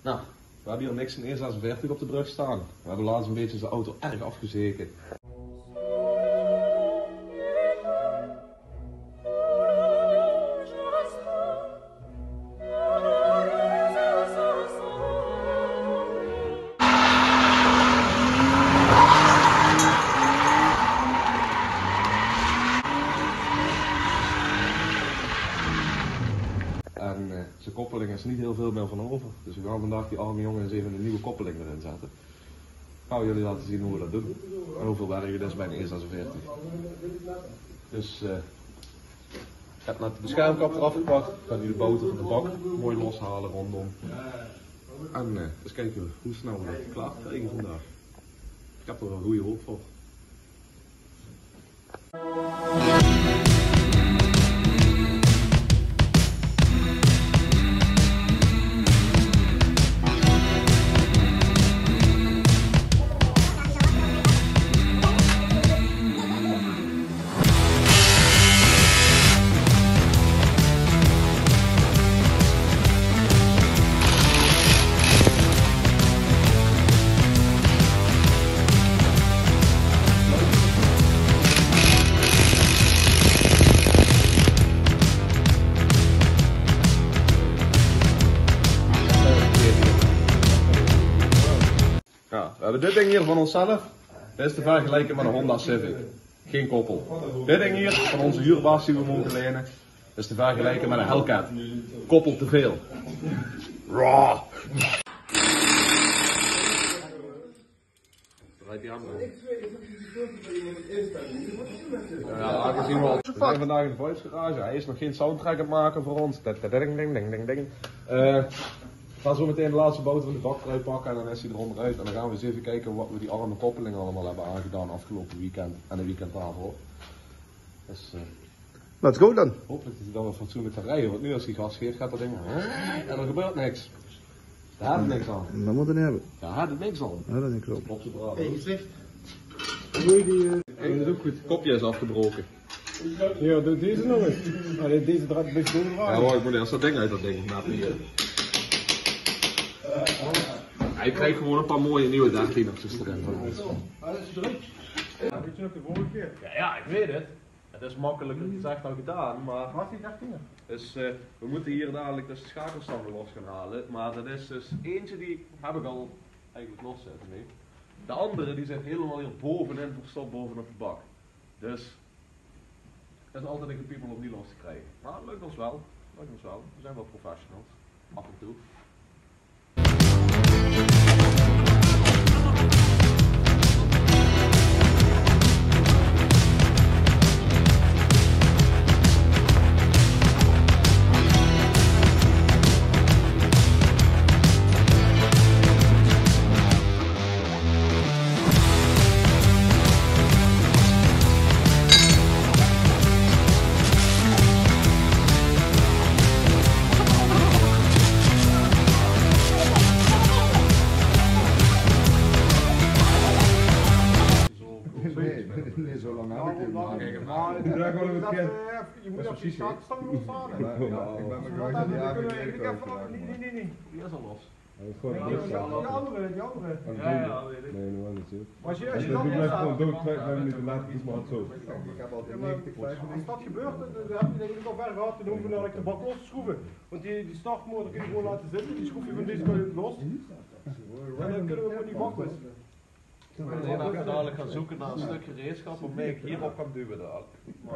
Nou, we hebben hier niks in 146 op de brug staan. We hebben laatst een beetje de auto erg afgezeken. En zijn koppeling is niet heel veel meer van over. Dus we gaan vandaag die arme jongen eens even een nieuwe koppeling erin zetten. Gaan we jullie laten zien hoe we dat doen. En hoeveel werk het is bij een E46. Dus ik heb net de beschermkap eraf gepakt. Ik ga nu de boter van de bak mooi loshalen rondom. En eens kijken hoe snel we dat klaar krijgen vandaag. Ik heb er een goede hoop voor. Ja, we hebben dit ding hier van onszelf. Dit is te vergelijken met een Honda Civic. Geen koppel. Dit ding hier van onze huurbaas die we mogen lenen. Is te vergelijken met een Hellcat. Koppel te veel. Raw. Draait die aan. Ja, aangezien we zijn vandaag in de voice garage. Hij is nog geen soundtrack aan het maken voor ons. We gaan zo meteen de laatste boter van de bak eruit pakken en dan is hij eronder uit. En dan gaan we eens even kijken wat we die arme koppelingen allemaal hebben aangedaan afgelopen weekend en de weekend daarvoor. Dus let's go dan. Hopelijk dat hij dan wel fatsoenlijk gaat rijden, want nu als hij gas geeft gaat dat ding en er gebeurt niks. Daar had het niks aan. Dat moet het niet hebben. Daar had het niks aan. Ja, dat is niks op. Klopt het braaf. Hoe die... Dat is ook goed. Het kopje is afgebroken. Ja, doe deze nog eens. Deze draait een beetje doordraaien. Ja, maar ik moet eerst dat ding uit dat ding. Hij krijgt gewoon een paar mooie nieuwe 13'ertjes erin van ons. Dat is druk. Ja, weet je nog de vorige keer? Ja, ik weet het. Het is makkelijker gezegd dan gedaan, maar... Wat die 13'er? Dus we moeten hier dadelijk dus de schakelstangen los gaan halen. Maar dat is dus eentje die heb ik al eigenlijk los zitten nu. De andere die zit helemaal hier bovenin verstopt bovenop de bak. Dus het is altijd een gepiepel om die los te krijgen. Maar het lukt ons wel. Lukt ons wel. We zijn wel professionals. Af en toe. Nee, zo lang heb ik het maar. Je moet even die schakelstang loshalen. Ik ben me kwijt. Nee. Die is al los. Die andere. Ja, weet ik. Nee, nog niet zo. Als je Dus dat ik blijf gewoon doet, dood, 5 minuten later is maar het zo. Ik heb altijd 90, 95. Als dat gebeurt, dan heb je denk ik al ver gehad, dan hoeven we nou de bak los te schroeven. Want die startmotor kun je gewoon laten zitten, die schroef je van deze kant los. En dan kunnen we gewoon die bak wisselen. Nee, dan gaan we dadelijk gaan zoeken naar een stukje gereedschap waarmee ik hierop kan duwen dadelijk.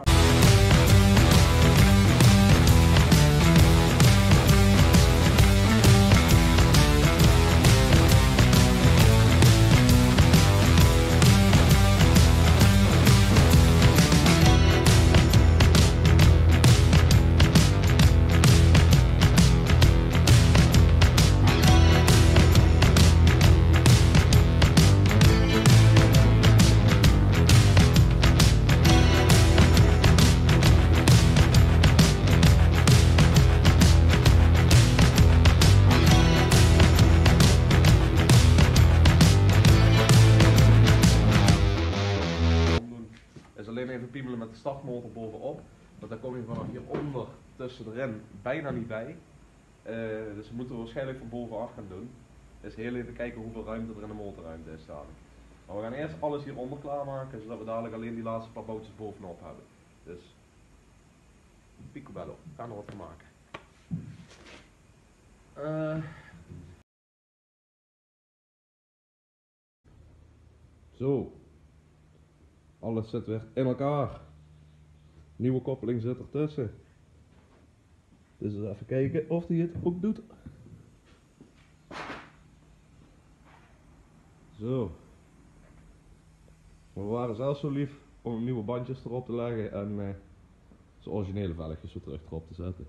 Alleen even piemelen met de startmotor bovenop. Want dan kom je vanaf hieronder tussen erin bijna niet bij. Dus we moeten waarschijnlijk van bovenaf gaan doen. Dus heel even kijken hoeveel ruimte er in de motorruimte is dadelijk. Maar we gaan eerst alles hieronder klaarmaken, zodat we dadelijk alleen die laatste paar bootjes bovenop hebben. Dus, picobello, we gaan er wat van maken. Zo, alles zit weer in elkaar. Nieuwe koppeling zit ertussen. Dus even kijken of hij het ook doet. Zo. We waren zelfs zo lief om nieuwe bandjes erop te leggen en zijn originele velgjes weer terug erop te zetten.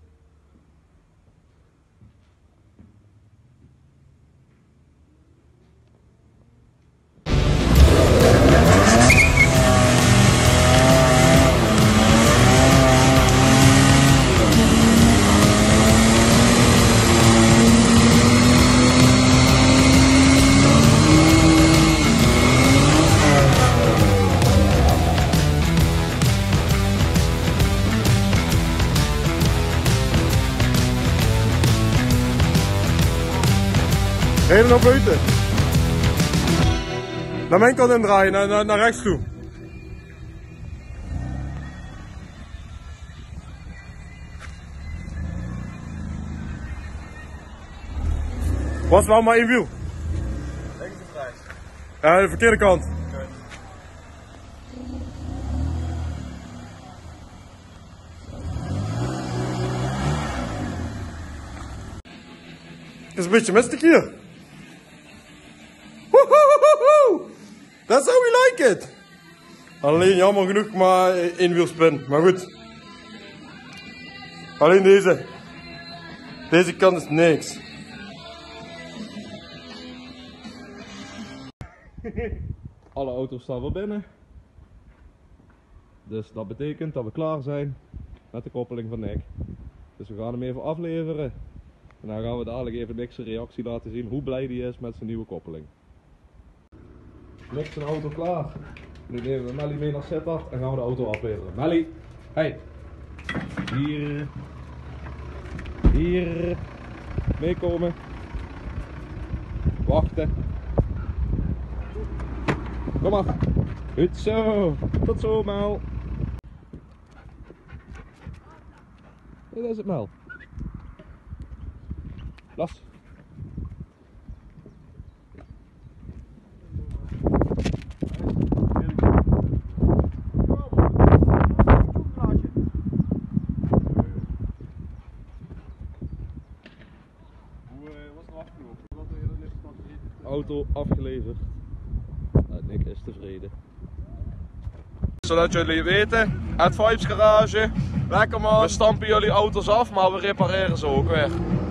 Helemaal naar buiten. Naar mijn kant indraaien, naar rechts toe. Was wel maar één wiel. Links of rechts? Ja, de verkeerde kant. Okay. Het is een beetje mistig hier. Woehoehoehoe! That's how we like it. Alleen jammer genoeg maar één wielspin, maar goed. Alleen deze. Deze kant is niks. Alle auto's staan weer binnen. Dus dat betekent dat we klaar zijn met de koppeling van Nick. Dus we gaan hem even afleveren. En dan gaan we dadelijk even Nick's reactie laten zien hoe blij hij is met zijn nieuwe koppeling. Nick zijn auto klaar. Nu nemen we Melly mee naar Sittard en gaan we de auto afleveren. Melly, hey. Hier. Hier. Meekomen. Wachten. Kom af. Goed zo. Tot zo, Mel. Dit is het, Mel. Las. Auto afgeleverd. Nick is tevreden. Zodat jullie weten, het Vibes Garage, lekker man. We stampen jullie auto's af, maar we repareren ze ook weer.